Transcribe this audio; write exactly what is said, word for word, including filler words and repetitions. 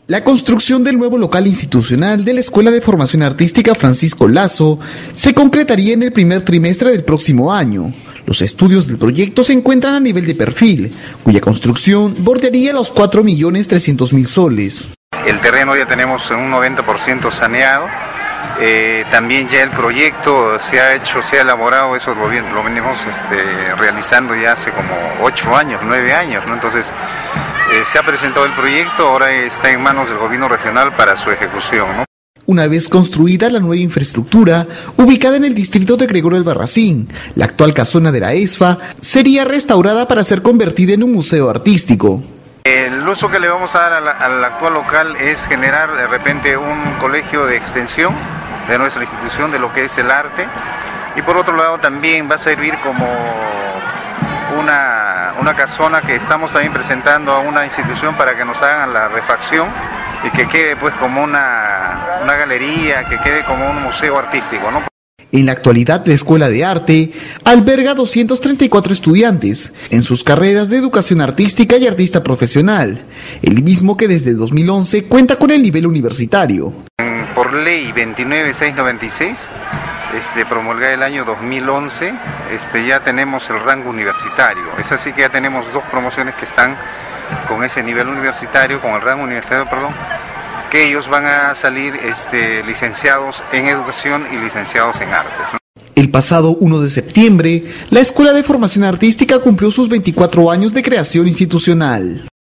La construcción del nuevo local institucional de la Escuela de Formación Artística Francisco Lazo se concretaría en el primer trimestre del próximo año. Los estudios del proyecto se encuentran a nivel de perfil, cuya construcción bordearía los cuatro millones trescientos mil soles. El terreno ya tenemos un noventa por ciento saneado. Eh, también ya el proyecto se ha hecho, se ha elaborado, eso lo, lo venimos este, realizando ya hace como ocho años, nueve años, ¿no? Entonces eh, se ha presentado el proyecto, ahora está en manos del gobierno regional para su ejecución, ¿no? Una vez construida la nueva infraestructura, ubicada en el distrito de Gregorio Albarracín, la actual casona de la ESFA sería restaurada para ser convertida en un museo artístico. El uso que le vamos a dar al, al actual local es generar de repente un colegio de extensión de nuestra institución, de lo que es el arte, y por otro lado también va a servir como una, una casona que estamos también presentando a una institución para que nos hagan la refacción y que quede pues como una, una galería, que quede como un museo artístico, ¿no? En la actualidad, la Escuela de Arte alberga doscientos treinta y cuatro estudiantes en sus carreras de educación artística y artista profesional, el mismo que desde dos mil once cuenta con el nivel universitario. Por ley veintinueve mil seiscientos noventa y seis, este, promulgada el año dos mil once, este, ya tenemos el rango universitario. Es así que ya tenemos dos promociones que están con ese nivel universitario, con el rango universitario, perdón, que ellos van a salir este, licenciados en educación y licenciados en artes, ¿no? El pasado uno de septiembre, la Escuela de Formación Artística cumplió sus veinticuatro años de creación institucional.